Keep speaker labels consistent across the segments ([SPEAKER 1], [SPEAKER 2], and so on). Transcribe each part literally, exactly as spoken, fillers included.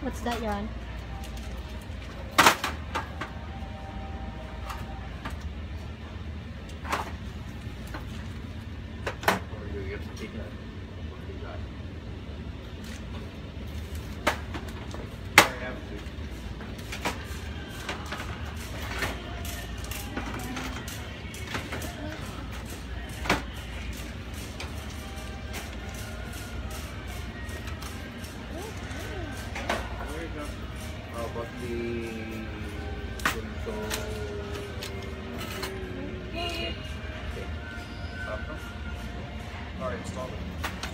[SPEAKER 1] What's that, Ron?
[SPEAKER 2] Alright, installed it.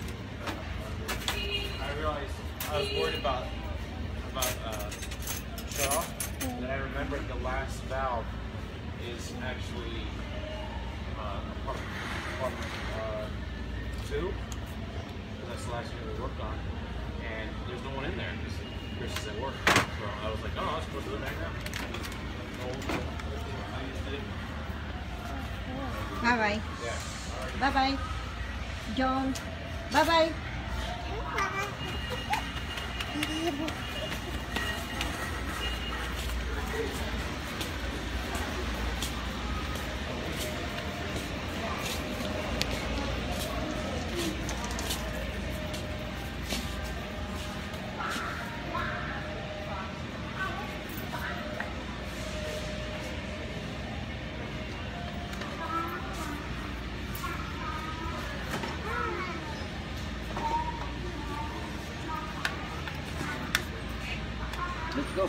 [SPEAKER 2] I realized I was worried about about uh, shut off, and then I remembered the last valve is actually uh, apartment, apartment uh, two, because that's the last thing we worked on, and there's no one in there because Chris is at work. So I was like, oh, I was supposed to do it right now.
[SPEAKER 1] Bye bye.
[SPEAKER 2] Yeah.
[SPEAKER 1] Bye bye. John. Bye bye.
[SPEAKER 2] Let's go.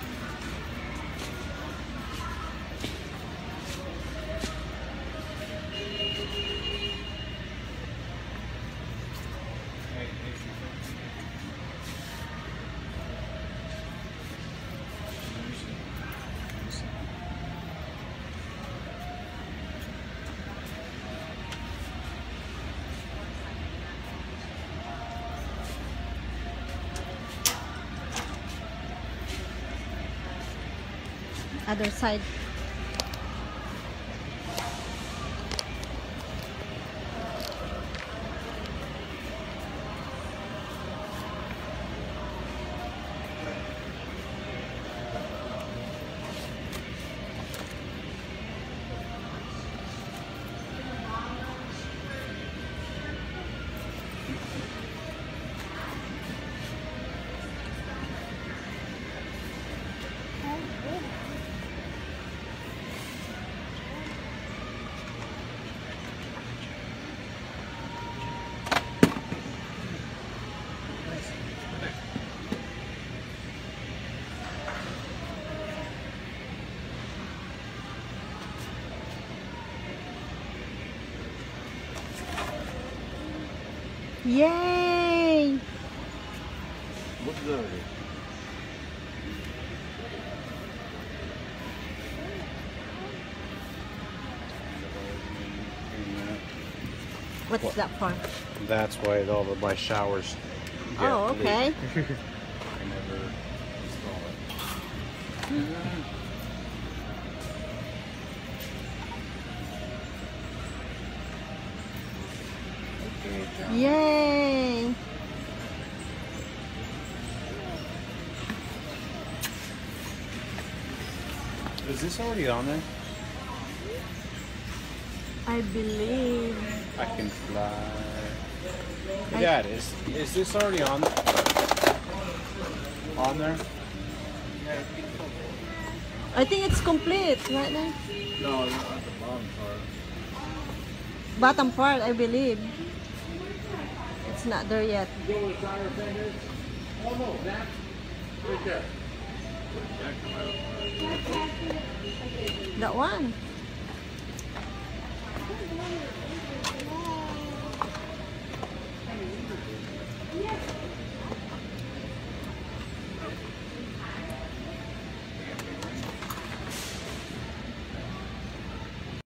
[SPEAKER 1] Other side. Yay!
[SPEAKER 2] What's that?
[SPEAKER 1] What's
[SPEAKER 3] What?
[SPEAKER 1] that for?
[SPEAKER 3] That's why all of my showers get
[SPEAKER 1] Oh, okay.
[SPEAKER 3] leaked. I never install it.
[SPEAKER 1] Yay!
[SPEAKER 3] Is this already on there?
[SPEAKER 1] I believe.
[SPEAKER 3] I can fly.
[SPEAKER 1] I-
[SPEAKER 3] Yeah, it is. Is this already on on there?
[SPEAKER 1] I think it's complete right now.
[SPEAKER 2] No, not at the bottom part.
[SPEAKER 1] Bottom part, I believe. It's not there yet.
[SPEAKER 2] Go with tire fingers. Oh no, that right there.
[SPEAKER 1] That one.